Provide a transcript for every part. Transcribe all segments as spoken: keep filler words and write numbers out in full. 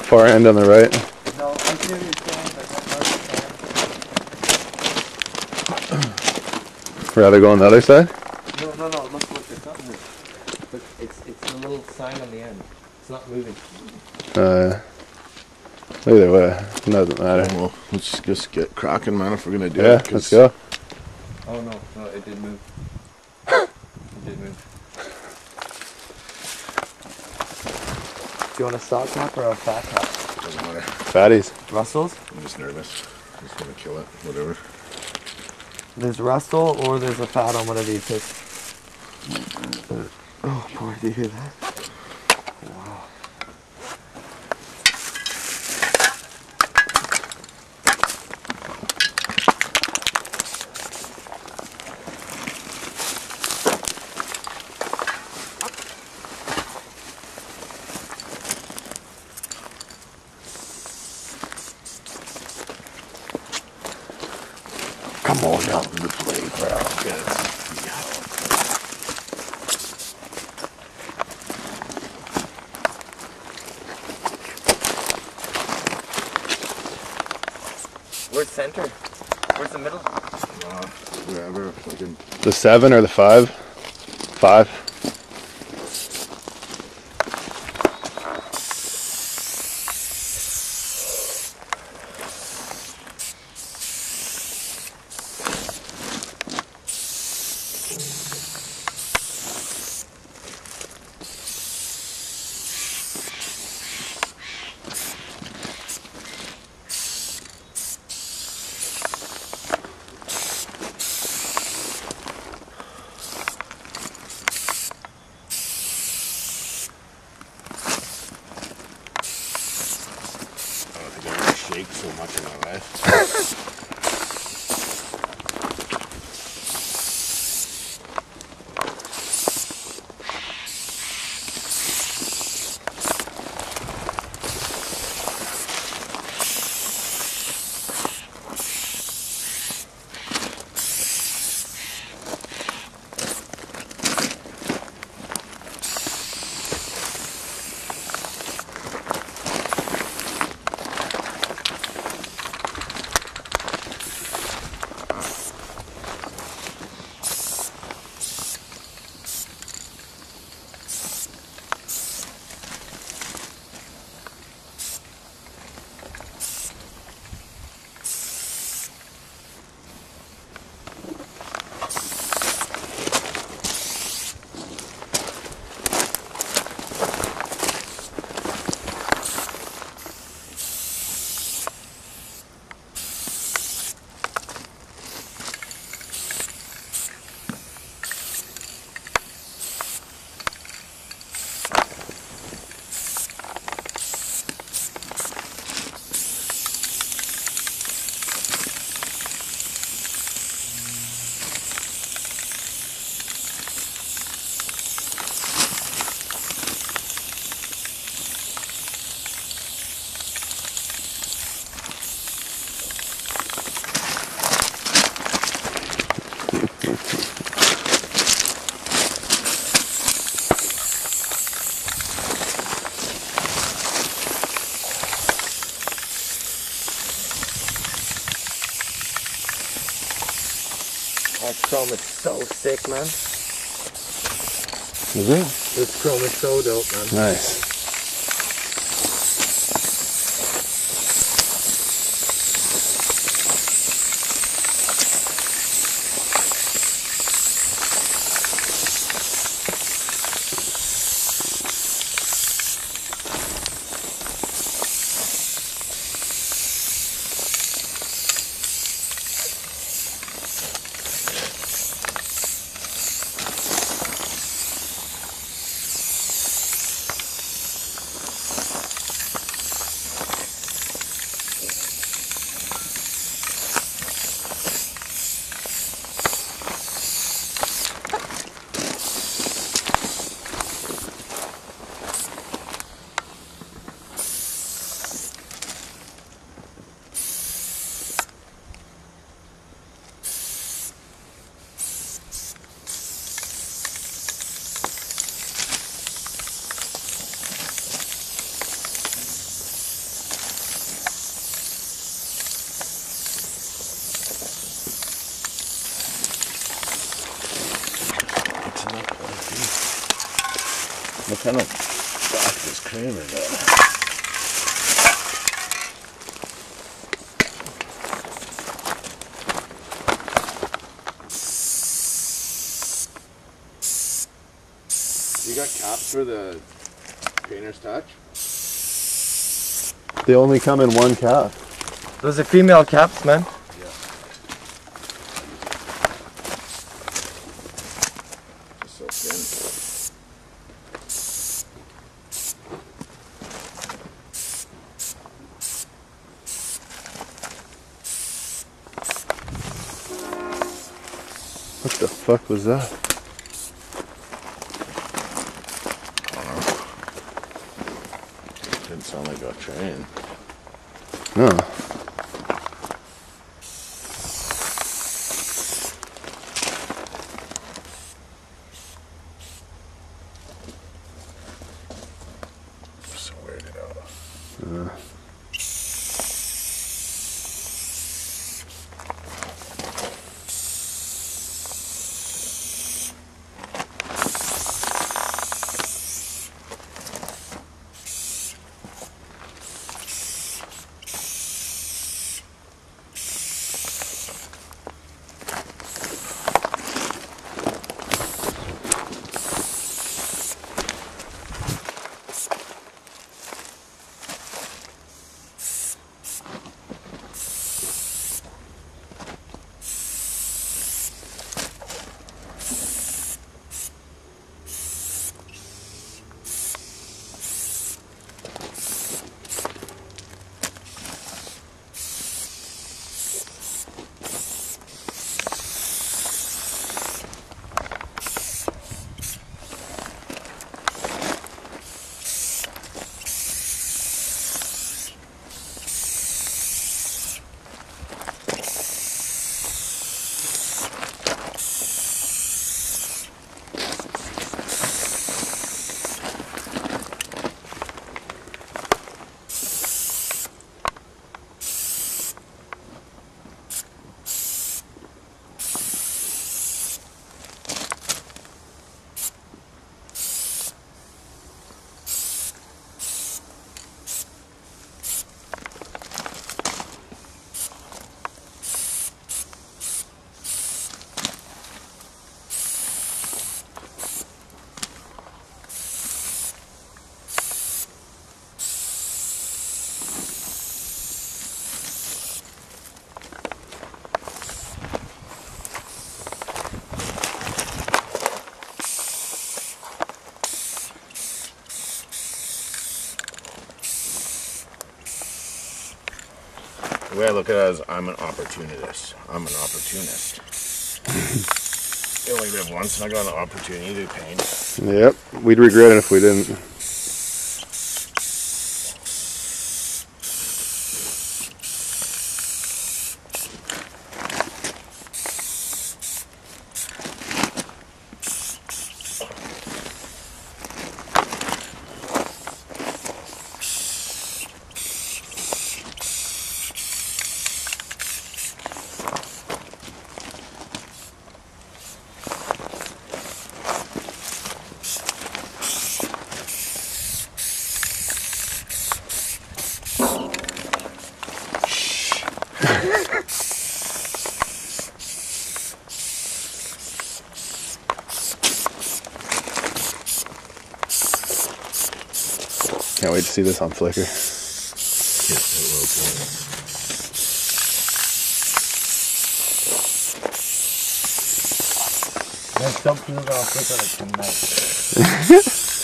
far end on the right. No, I see what you're saying, but that's not the sign. Rather go on the other side? No, no, no, look, look, there's something there. Look, it's, it's a little sign on the end. It's not moving. Uh, either way, it doesn't matter. Well, let's just get cracking, man, if we're gonna do Yeah, it. let's go. Oh no, no, it did move. It did move. Do you want a stock cap or a fat cap? Doesn't matter. Fatties. Russell's? I'm just nervous. I'm just gonna kill it. Whatever. There's Russell or there's a fat on one of these. Hits. Oh boy, do you hear that? Wow. Come on down to the playground, kids. Where's center? Where's the middle? Uh, wherever. Fucking. The seven or the five? Five. Shake so much in my life. That chrome is so sick, man. Is it? This chrome is so dope, man. Nice. It's not plenty. What kind of fuck is cream in there? You got caps for the painter's touch? They only come in one cap. Those are female caps, man. It's so thin. What the fuck was that? Didn't sound like a train. No. So weirded out. Uh, The way I look at it is I'm an opportunist. I'm an opportunist. You only live once and I got an opportunity to paint. yep. We'd regret it if we didn't. Can't wait to see this on Flickr. Let's jump to the Flickr tonight.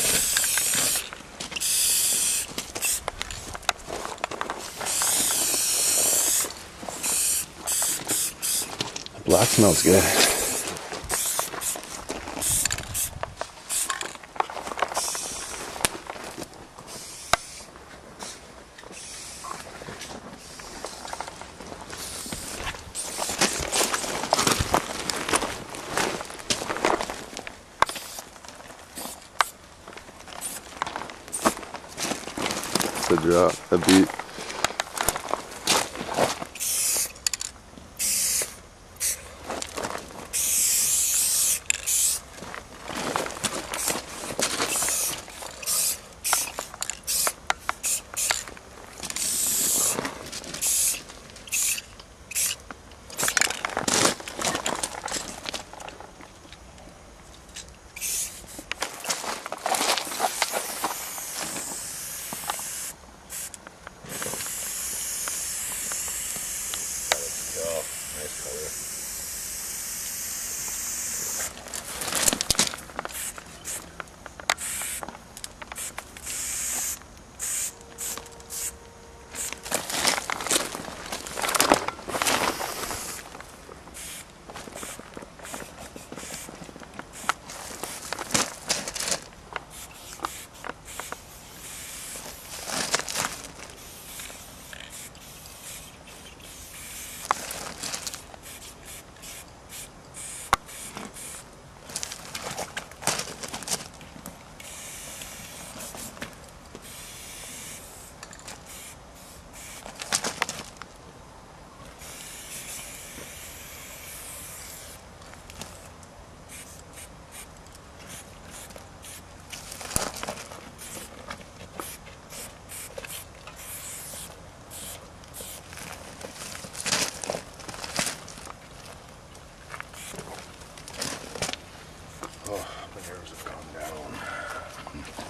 Black smells good. It's a drop, a beat. The hairs have gone down.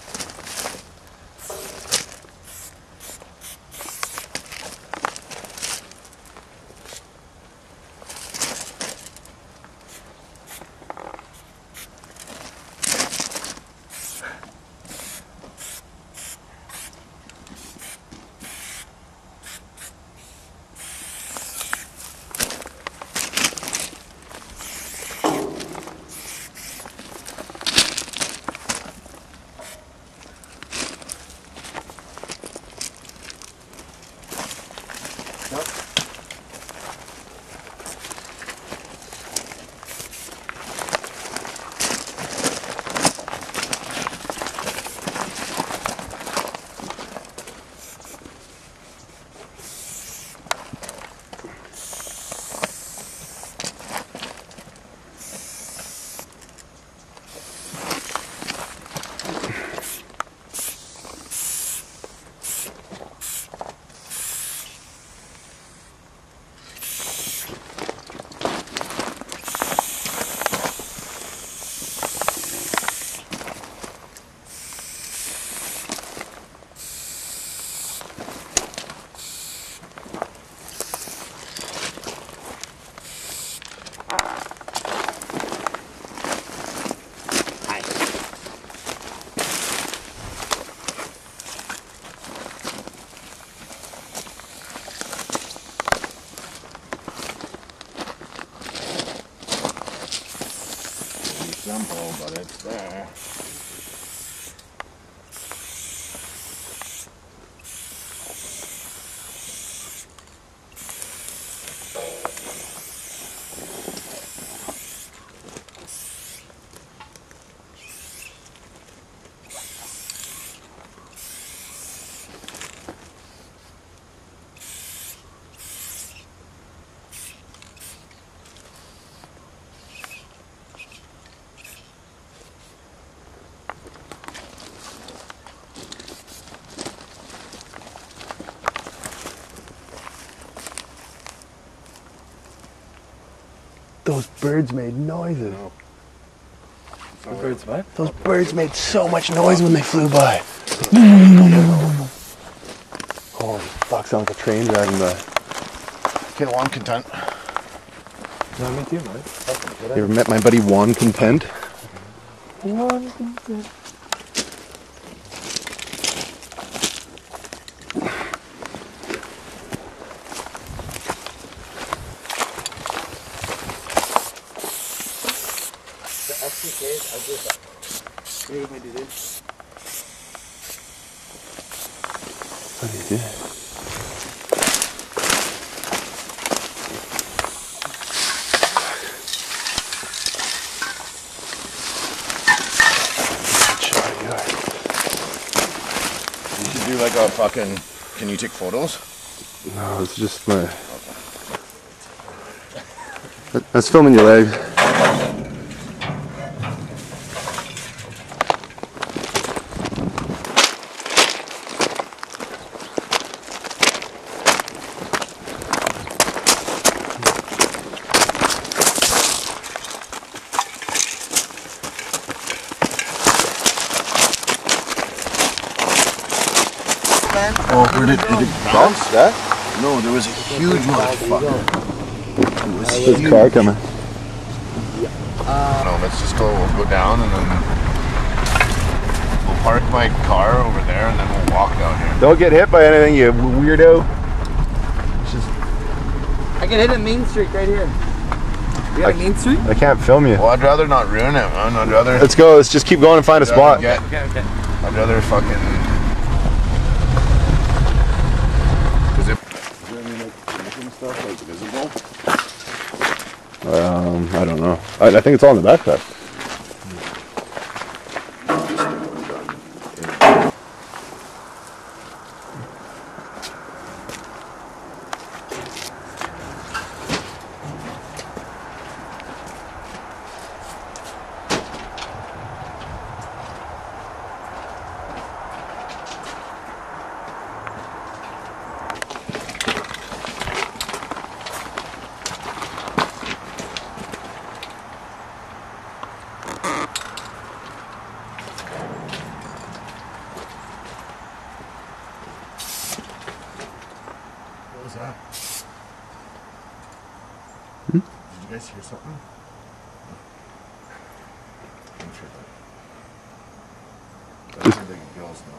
Simple, but it's there. Those birds made noises. No. The birds what? Those birds made so much noise when they flew by. Holy fuck, sounds like a train driving by. Okay, well, I'm content. No, me too, man. You ever met my buddy Juan Content? One content. The F C Ks, I just. Hey, my dude. What do you do? You should do like a fucking. Can you take photos? No, it's just my. That's filming your legs. Oh, where did, did it bounce? That? No, there was a huge motherfucker. It was There's a huge. car coming. No, let's just go. We'll go down and then we'll park my car over there and then we'll walk down here. Don't get hit by anything, you weirdo. I can hit a Main Street right here. You got a Main Street? I can't film you. Well, I'd rather not ruin it, man. I'd rather. Let's go. Let's just keep going and find a I'd rather spot. Get, Okay, okay. I'd rather fucking. Is it? Is there any like making stuff like visible? Um, I don't know. I, I think it's all in the backpack. guys hear something? I'm sure that. That's the girls know.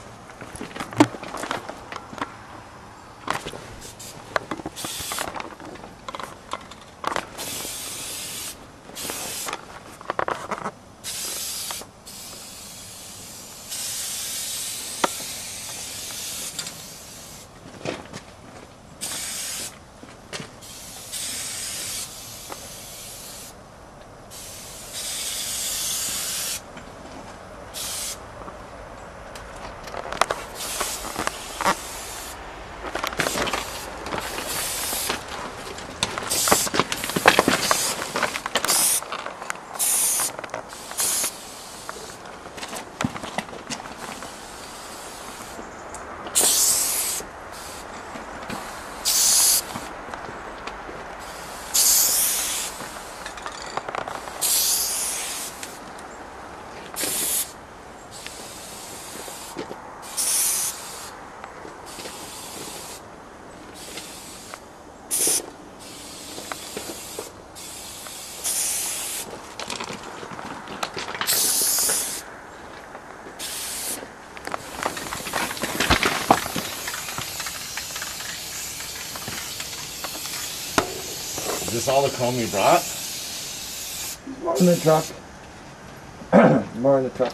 Is this all the comb you brought? More in the truck. More in the truck.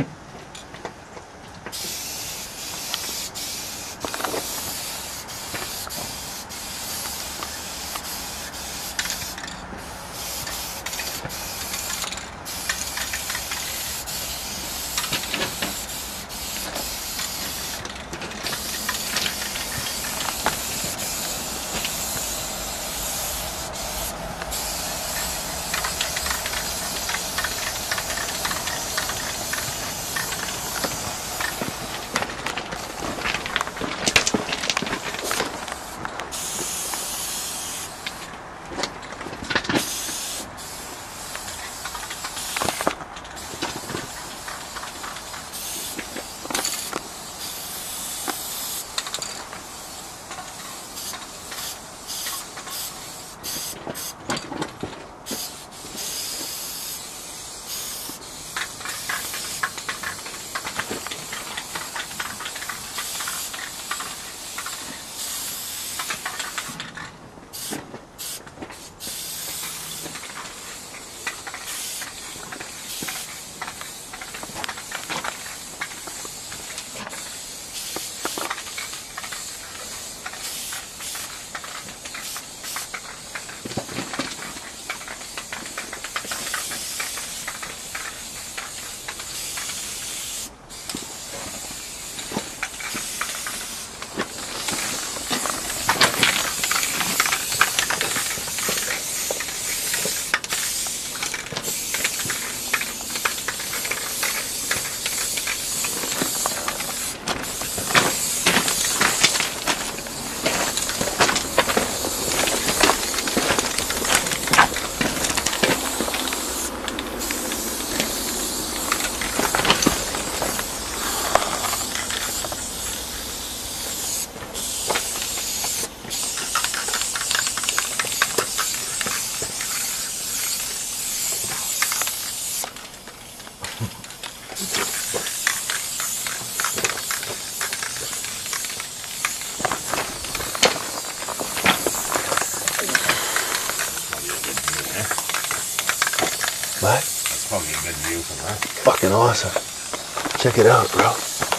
What? That's probably a good view from there. Fucking awesome. Check it out, bro.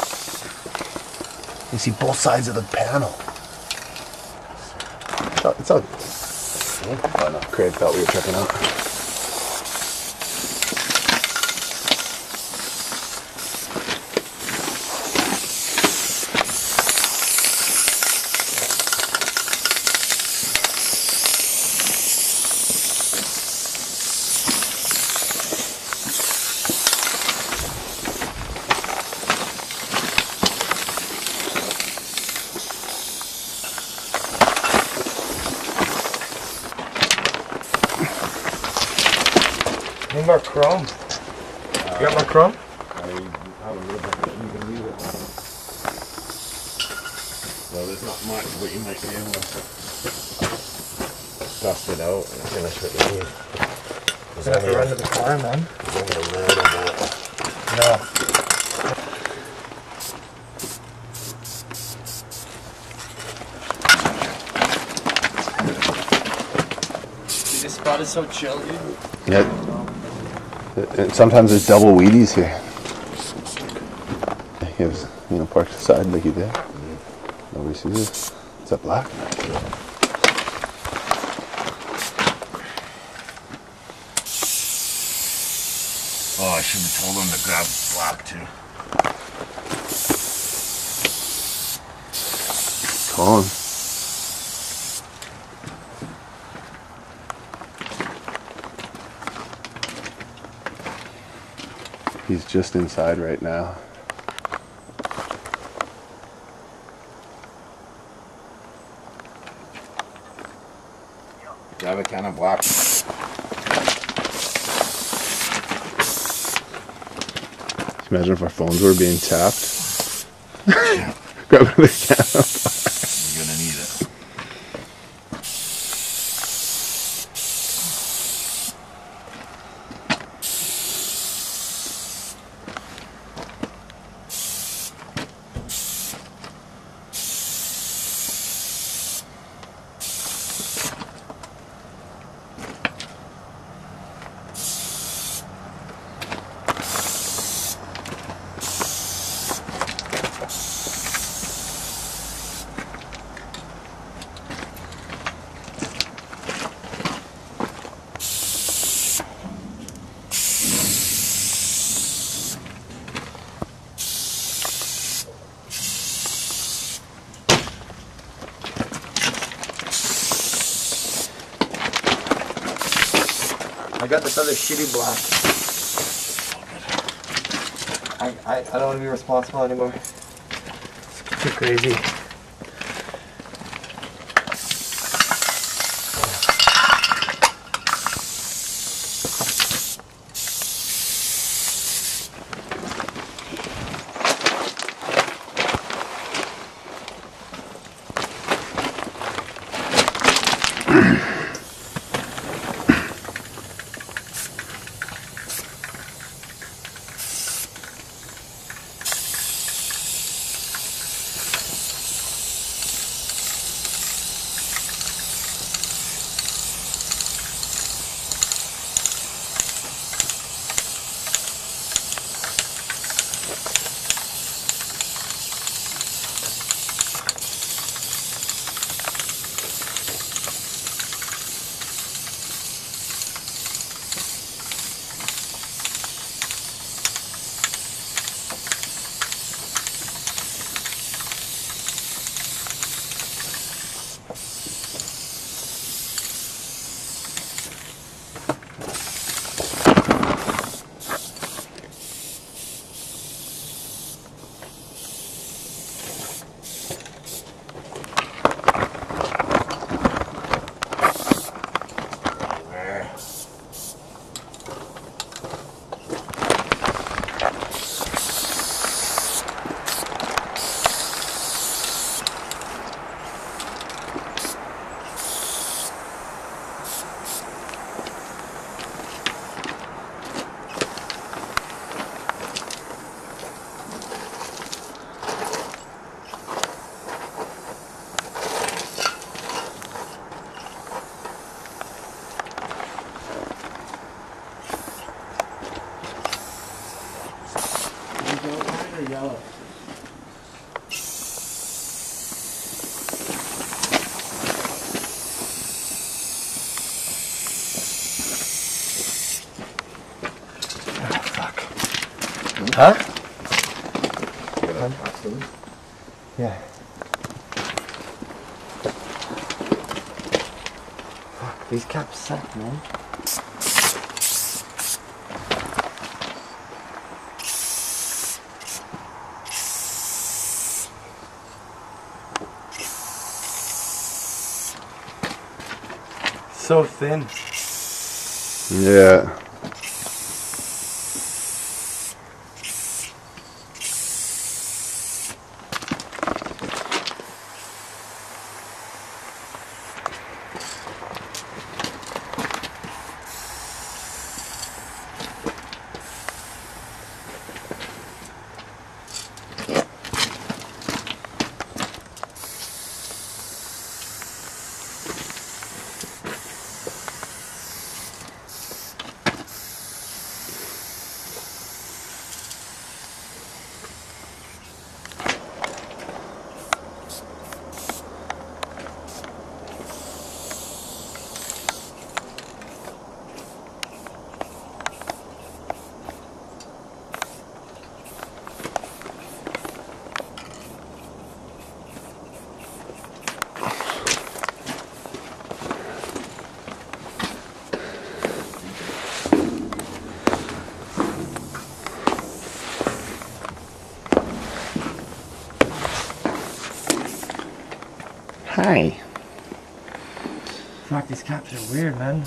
You see both sides of the panel. Oh, it's all. Oh no, Craig thought we were checking out. Need more chrome. Uh, you got more chrome? I have a little bit, but you can leave it. Well, there's not much, but you might be able to. dust it out and finish what you need. There's Gonna have to only run a- to the car, man. there's only a little bit. No. This spot is so chill, dude. Yeah. And sometimes there's double Wheaties here. He was, you know, parked aside like he did. Nobody sees this. Is that black? Oh, I should have told him to grab black too. Colin. He's just inside right now. Grab a can of black. Imagine if our phones were being tapped. Grab another can. You're gonna need it. I got this other shitty black. I, I, I don't want to be responsible anymore. It's too crazy. Yellow. Huh? Yeah. Fuck, these caps suck, man. So thin. Yeah. Hi. Fuck, these caps are weird, man.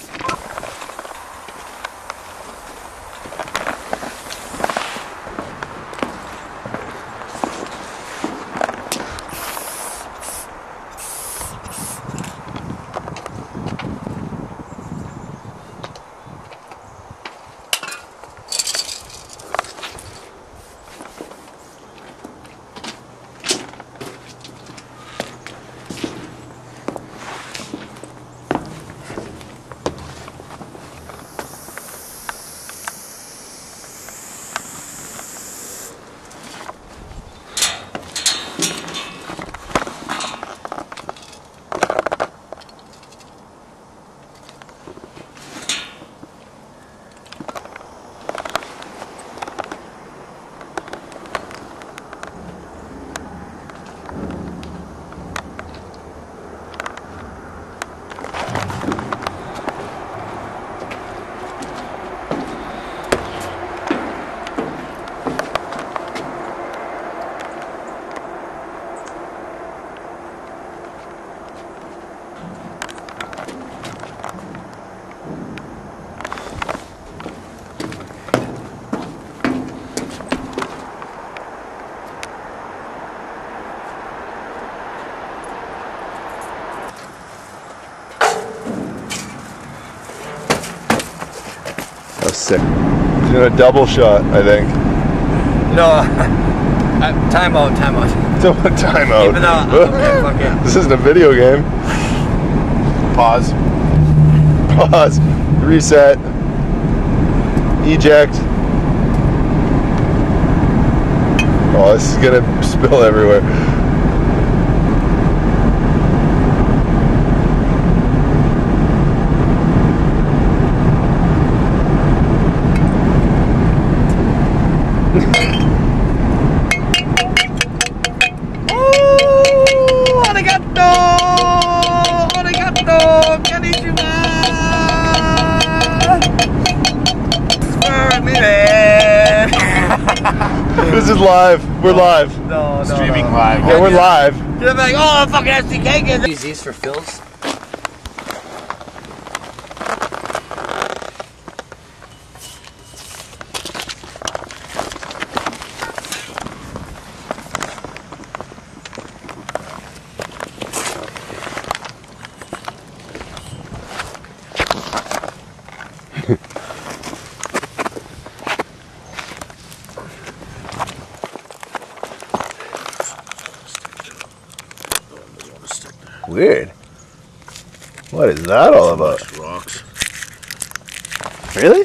That was sick. He's doing a double shot, I think. No, uh, time out, time out. Timeout. Even though, okay, fuck it. This isn't a video game. Pause. Pause. Reset. Eject. Oh, this is gonna spill everywhere. Oh, arigato! Arigato! Konnichiwa! This is live. We're live. No, no, Streaming no. live. Yeah, we're live. You're like, oh, fucking S D K game. Use these for fills. Weird. What is that all about? Rocks. Really?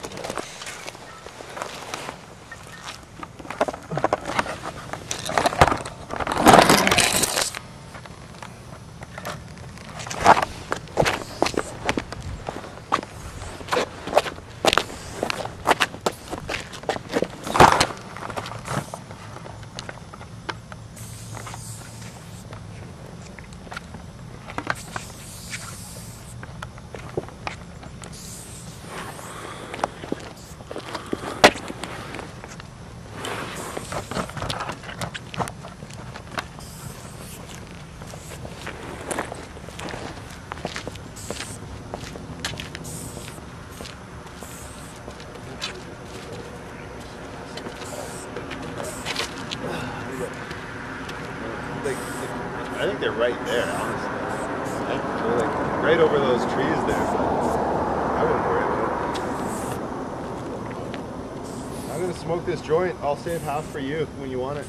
I think they're right there, honestly. They're like right over those trees there. But I wouldn't worry about it. I'm gonna to smoke this joint, I'll save half for you when you want it.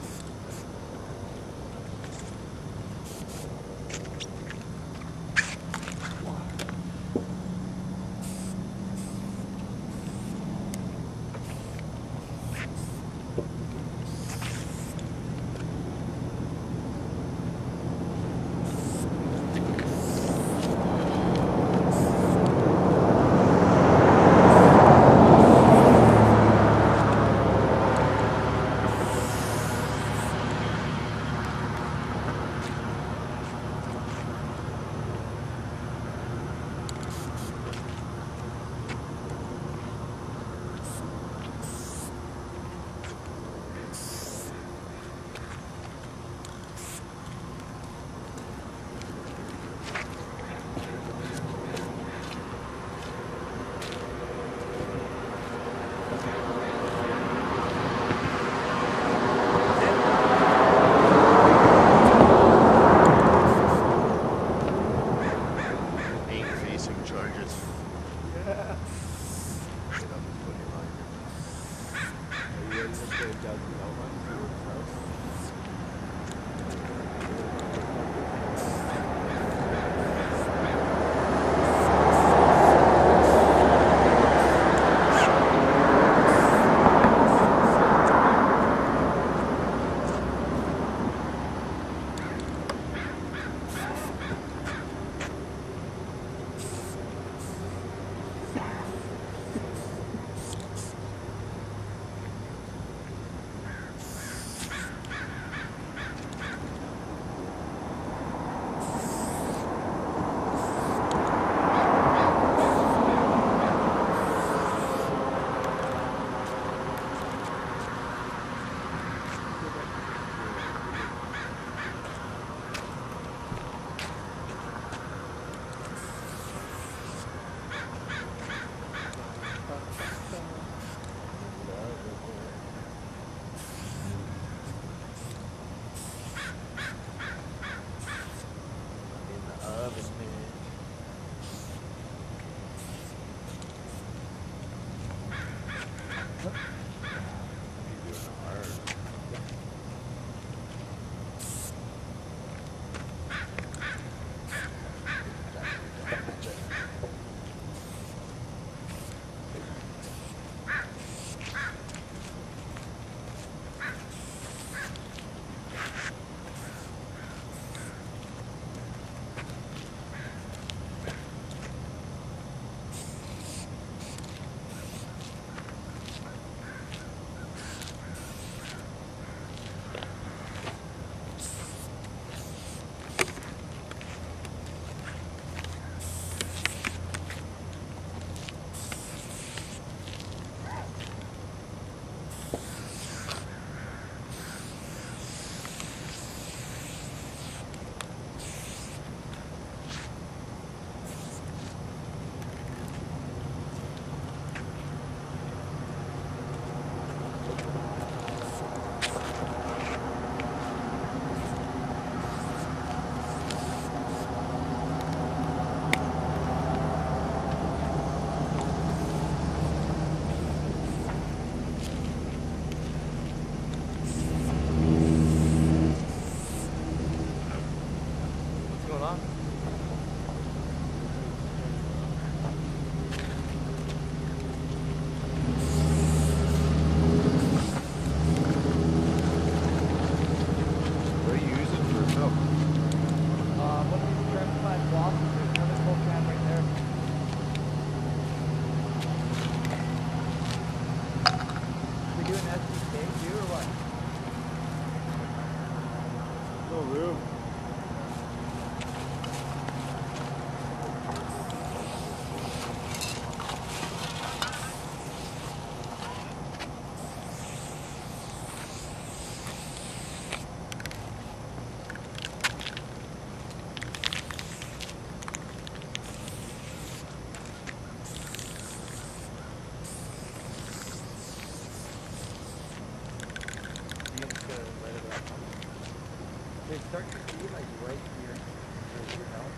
They start to see like right here, right here, no?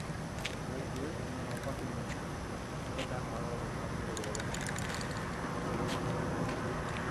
Right here, and then I'll fucking put that one over.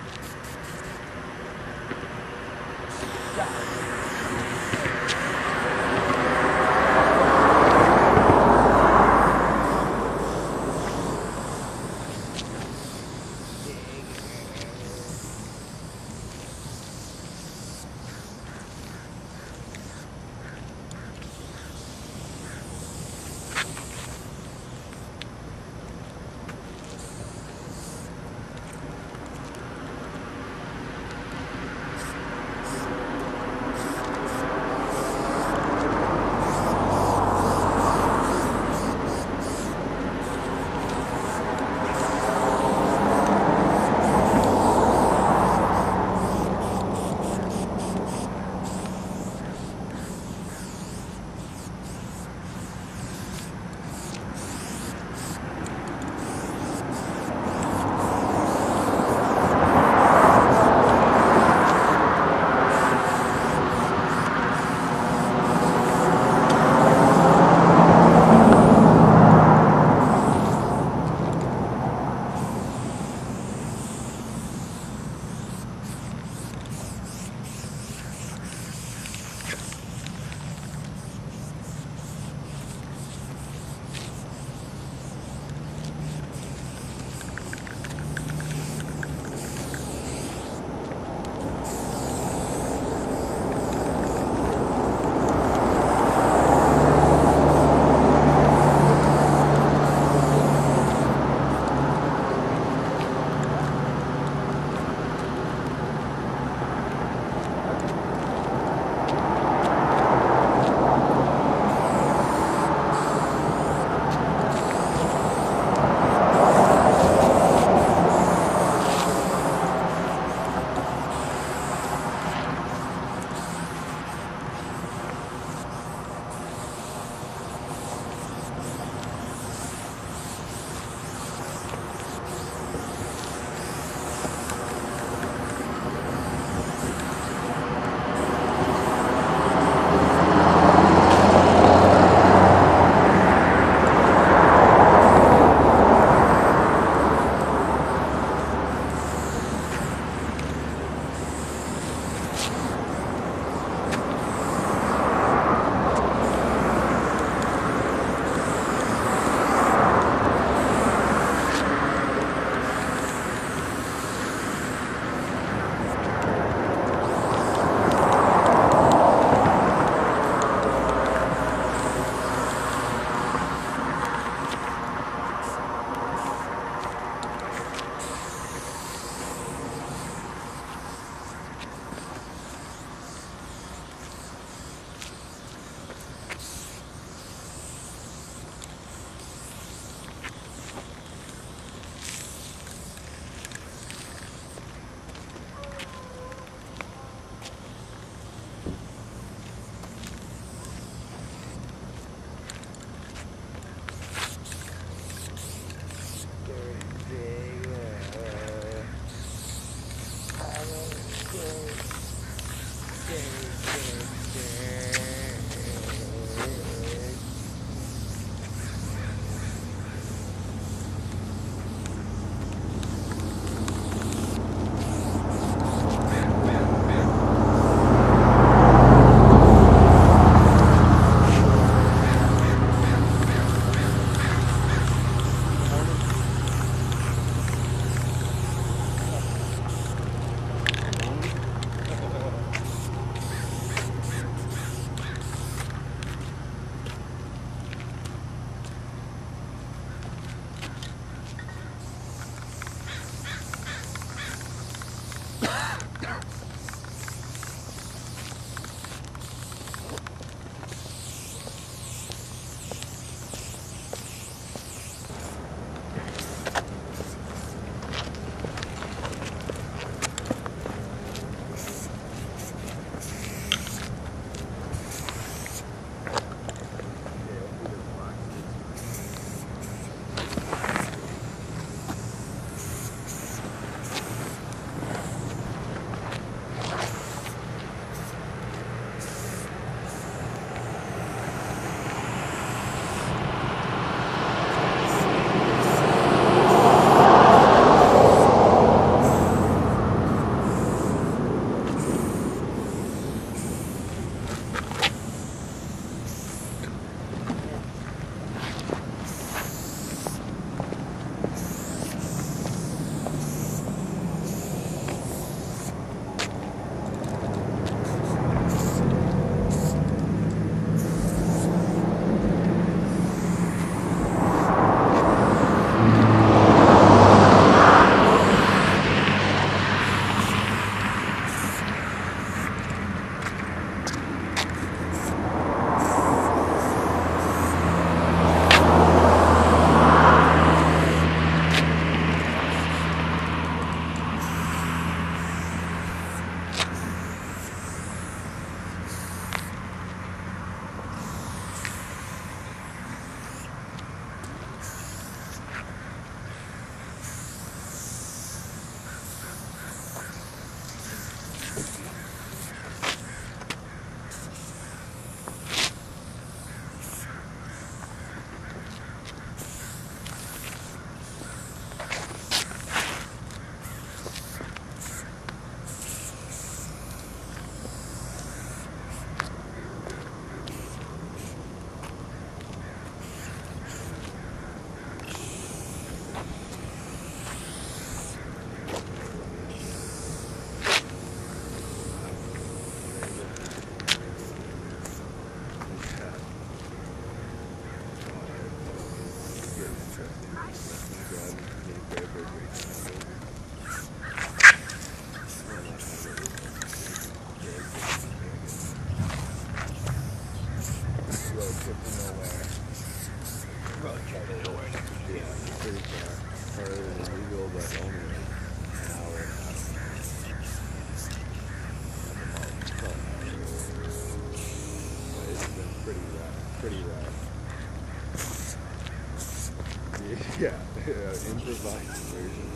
Yeah, yeah, improvised version.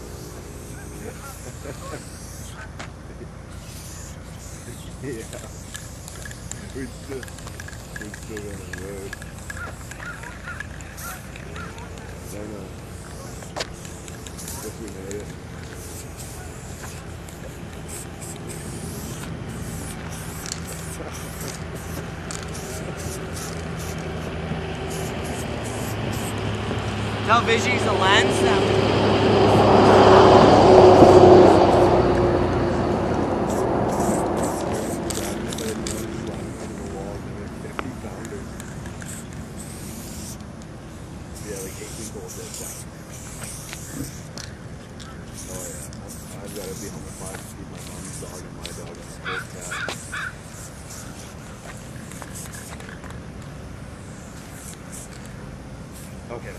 Yeah. We're still, we're still on the road. I know. Guess we made it. Tell Viz use the lens now. Yeah, like eighteen gold dead down. Oh yeah, I'm, I've got to be home at five to feed my mom's dog and my dog and my first cat. Okay.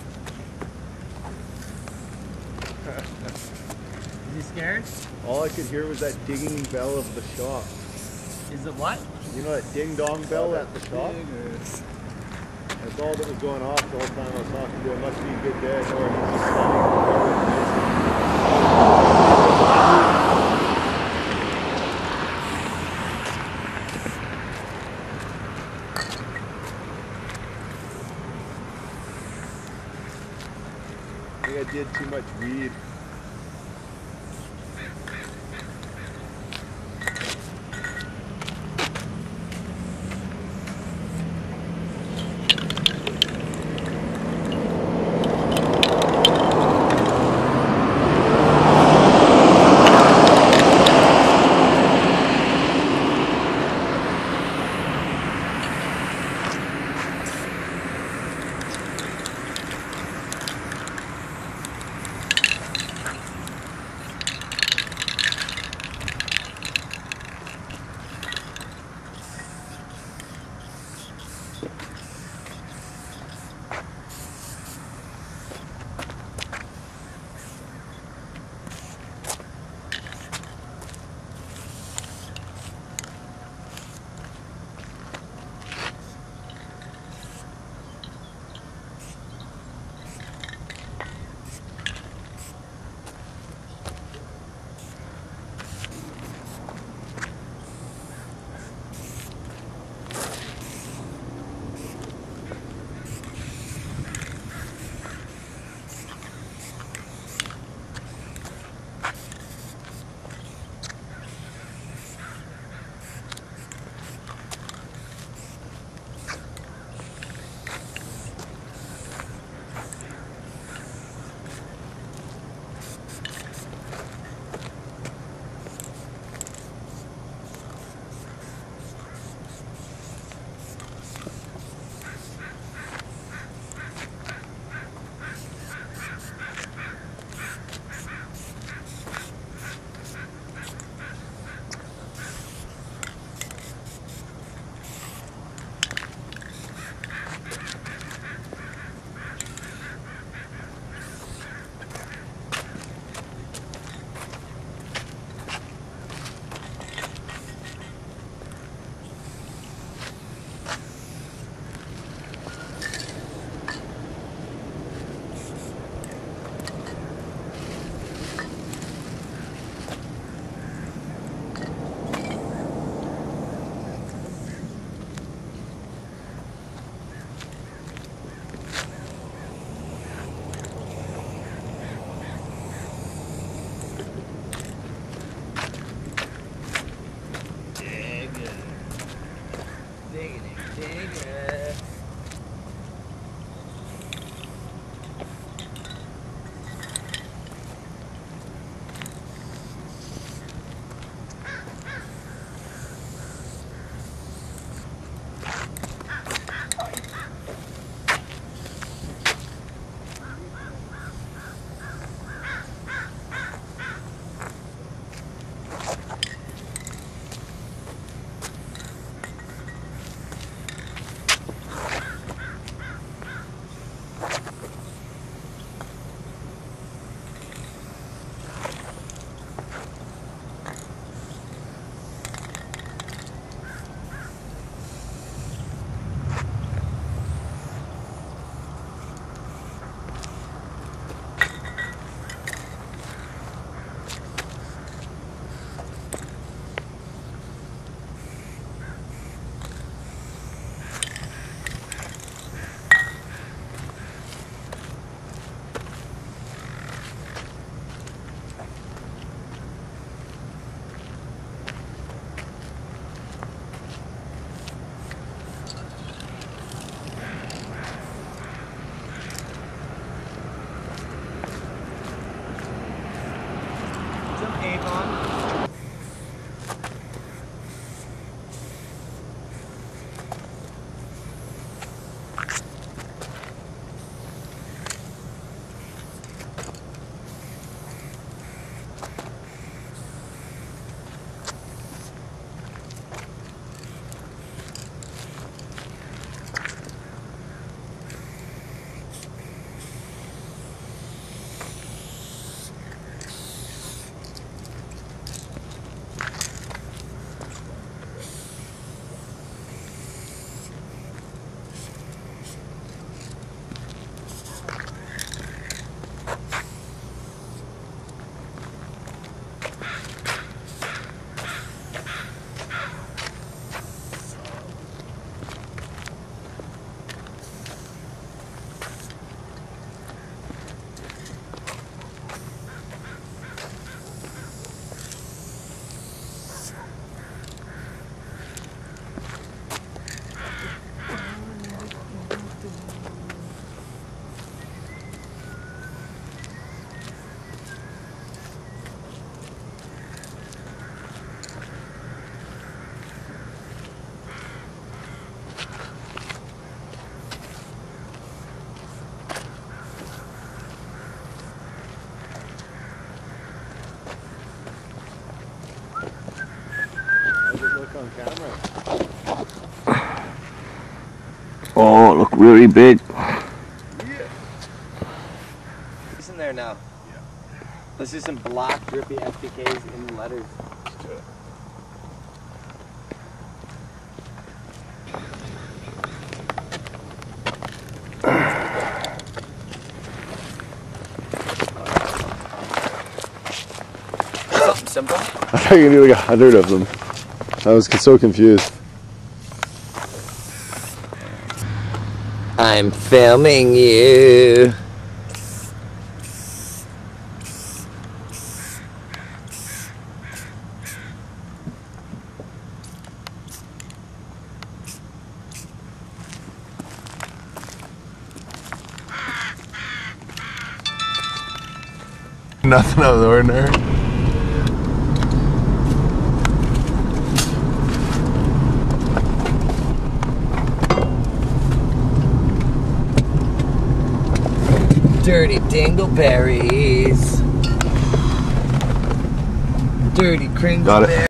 Is he scared? All I could hear was that dinging bell of the shop. Is it what? You know that ding dong bell at the shop? That's all that was going off the whole time I was talking to him. Must be a good day. Or he's just sunning. did too much weed. on camera. Oh, look really big. It's in there now. Let's do some black drippy S P Ks in letters. Something simple. I thought you could do like a hundred of them. I was so confused. I'm filming you. Nothing out of the ordinary. Dirty dingleberries. Dirty Got it. cringleberries.